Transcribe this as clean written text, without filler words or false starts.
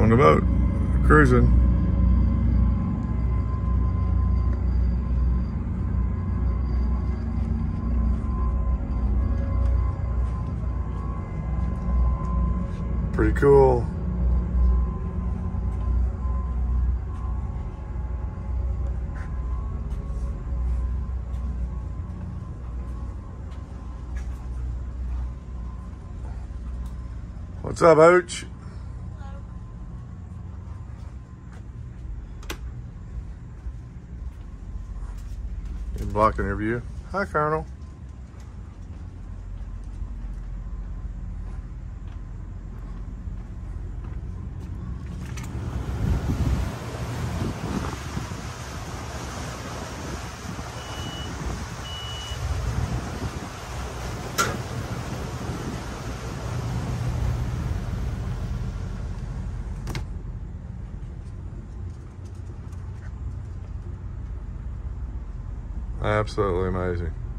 the boat, cruising. Pretty cool. What's up, Ooch? You're blocking your view. Hi, Colonel. Absolutely amazing.